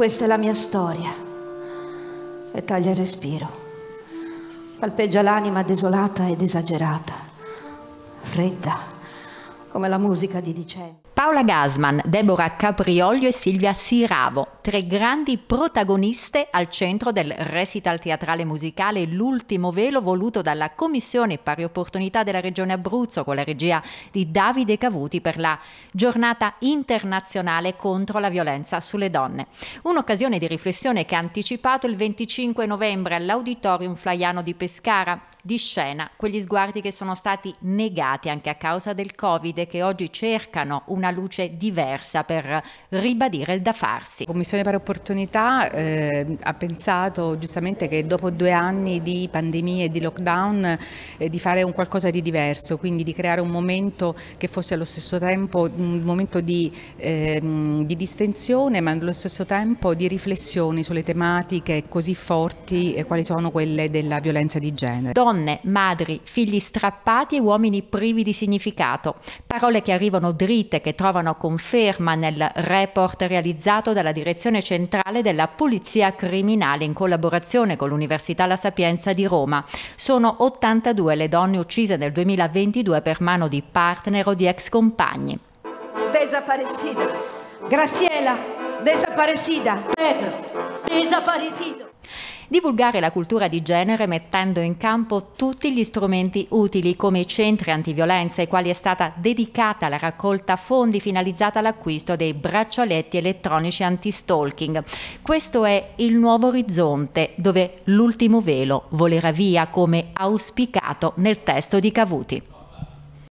Questa è la mia storia e taglia il respiro. Palpeggia l'anima desolata ed esagerata, fredda, come la musica di dicembre. Paola Gassman, Deborah Caprioglio e Silvia Siravo, tre grandi protagoniste al centro del recital teatrale musicale L'ultimo velo, voluto dalla Commissione Pari Opportunità della Regione Abruzzo con la regia di Davide Cavuti per la Giornata internazionale contro la violenza sulle donne. Un'occasione di riflessione che ha anticipato il 25 novembre all'Auditorium Flaiano di Pescara. Di scena quegli sguardi che sono stati negati anche a causa del Covid e che oggi cercano una luce diversa per ribadire il da farsi. La Commissione Pari Opportunità ha pensato giustamente che dopo 2 anni di pandemia e di lockdown di fare un qualcosa di diverso, quindi di creare un momento che fosse allo stesso tempo un momento di distensione, ma allo stesso tempo di riflessioni sulle tematiche così forti quali sono quelle della violenza di genere. Donne, madri, figli strappati e uomini privi di significato. Parole che arrivano dritte, che trovano conferma nel report realizzato dalla Direzione Centrale della Polizia Criminale in collaborazione con l'Università La Sapienza di Roma. Sono 82 le donne uccise nel 2022 per mano di partner o di ex compagni. Desaparecida. Graciela, desaparecida. Pedro, desaparecido. Divulgare la cultura di genere mettendo in campo tutti gli strumenti utili come i centri antiviolenza ai quali è stata dedicata la raccolta fondi finalizzata all'acquisto dei braccialetti elettronici anti-stalking. Questo è il nuovo orizzonte dove l'ultimo velo volerà via come auspicato nel testo di Cavuti.